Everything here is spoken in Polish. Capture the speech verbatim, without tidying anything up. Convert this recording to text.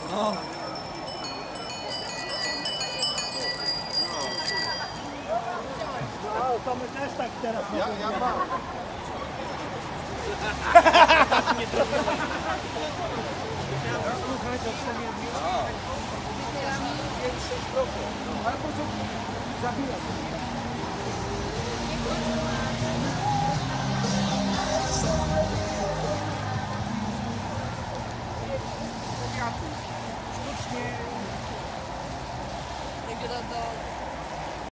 No. No, to my też tak teraz Ja, ja mam. słuchać o przemieniu. Ale po prostu zabijać. Sztucznie. Jak do, do